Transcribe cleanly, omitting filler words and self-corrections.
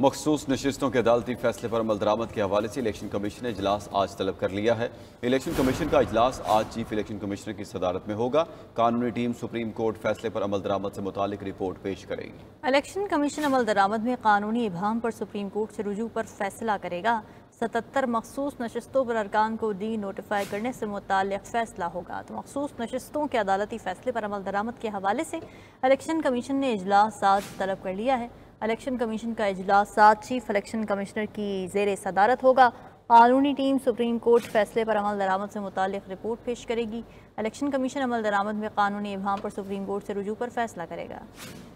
मखसूस नशिस्तों के अदालती फैसले पर अमल दरामद के हवाले से इलेक्शन कमीशन ने इजलास आज तलब कर लिया है। इलेक्शन कमीशन का इजलास आज चीफ इलेक्शन कमिश्नर की सदारत में होगा। कानूनी टीम सुप्रीम कोर्ट फैसले पर अमल दरामद से मुतालिक रिपोर्ट पेश करेगी। इलेक्शन कमीशन अमल दरामद में कानूनी इबहम पर सुप्रीम कोर्ट से रुजू पर फैसला करेगा। 77 मखसूस नशिस्तों पर अरकान को डी नोटिफाई करने से मुताल्लिक़ फैसला होगा। तो मखसूस नशिस्तों के अदालती फैसले पर अमल दरामद के हवाले से इलेक्शन कमीशन ने इजलास आज तलब कर लिया है। इलेक्शन कमीशन का इजलास आज चीफ इलेक्शन कमिश्नर की ज़ेर सदारत होगा। कानूनी टीम सुप्रीम कोर्ट फैसले पर अमल दरामद से मुताल्लिक़ रिपोर्ट पेश करेगी। इलेक्शन कमीशन अमल दरामद में कानूनी इबहम पर सुप्रीम कोर्ट से रुजू पर फैसला करेगा।